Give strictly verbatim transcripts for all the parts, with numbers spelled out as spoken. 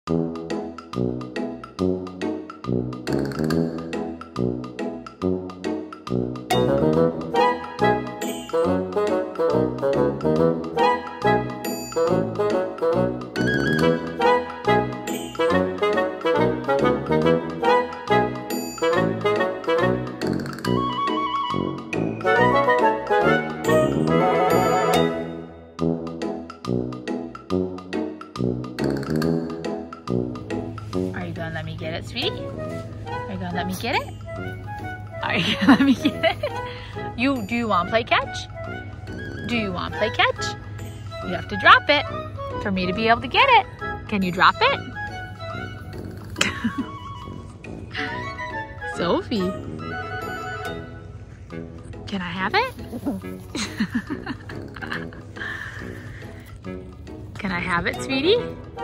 Are you gonna let me get it, sweetie? Are you gonna let me get it? Are you gonna let me get it? You, do you want to play catch? Do you want to play catch? You have to drop it for me to be able to get it. Can you drop it? Sophie, can I have it? Can I have it, sweetie?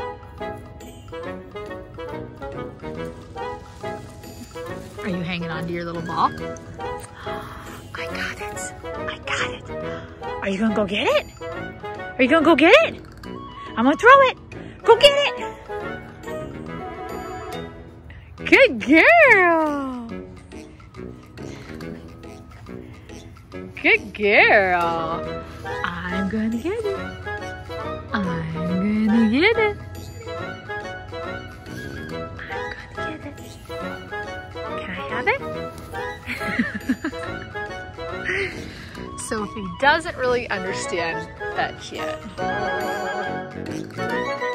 Are you hanging on to your little ball? I got it. I got it. Are you gonna go get it? Are you gonna go get it? I'm gonna throw it. Go get it. Good girl. Good girl. I'm gonna get it. I'm gonna get it. I'm gonna get it. Can I have it? Sophie doesn't really understand that yet.